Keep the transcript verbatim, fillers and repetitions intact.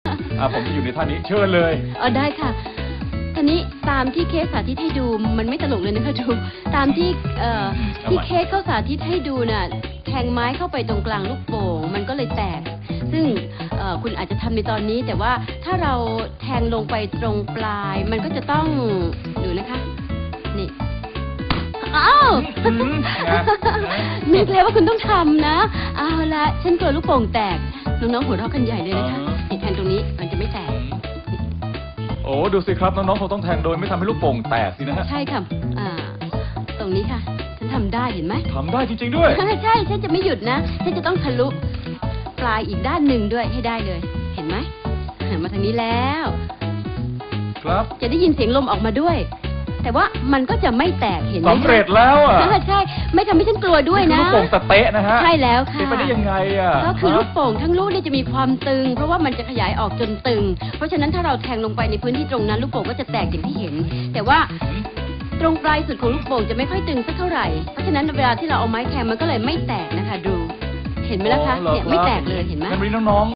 อ่าผมจะอยู่ในท่านี้เชิญเลยเออได้ค่ะทีนี้ตามที่เคสสาธิตให้ดูมันไม่ตลกเลยนะคะดูตามที่เอ่อที่เคสเขาสาธิตให้ดูน่ะแทงไม้เข้าไปตรงกลางลูกโป่งมันก็เลยแตกซึ่งเอ่อคุณอาจจะทำในตอนนี้แต่ว่าถ้าเราแทงลงไปตรงปลายมันก็จะต้องดูนะคะนี่อ้าวนึกแล้วว่าคุณต้องทำนะเอาละฉันกลัวลูกโป่งแตกน้องๆหัวเราะกันใหญ่เลยนะคะนี่แทงตรงนี้มันจะไม่แตกโอ้ดูสิครับน้องๆคงต้องแทงโดยไม่ทำให้ลูกโป่งแตกสินะฮะใช่ค่ะอ่าตรงนี้ค่ะฉันทำได้เห็นไหมทำได้จริงๆด้วยใช่ใช่ฉันจะไม่หยุดนะฉันจะต้องทะลุปลายอีกด้านหนึ่งด้วยให้ได้เลยเห็นไหมหันมาทางนี้แล้วครับจะได้ยินเสียงลมออกมาด้วยแต่ว่ามันก็จะไม่แตกเห็นไหมสำเร็จแล้วอ่ะใช่ไม่ทำให้ฉันกลัวด้วยนะลูกโป่งสเต๊ะนะฮะใช่แล้วค่ะเป็นไปได้ยังไงอ่ะก็คือลูกโป่งทั้งลูกเนี่ยจะมีความตึงเพราะว่ามันจะขยายออกจนตึงเพราะฉะนั้นถ้าเราแทงลงไปในพื้นที่ตรงนั้นลูกโป่งก็จะแตกอย่างที่เห็นแต่ว่าตรงปลายสุดของลูกโป่งจะไม่ค่อยตึงสักเท่าไหร่เพราะฉะนั้นเวลาที่เราเอาไม้แทงมันก็เลยไม่แตกนะคะดูเห็นไหมล่ะคะเนี่ยไม่แตกเลยเห็นไหมงั้นวันนี้น้องๆ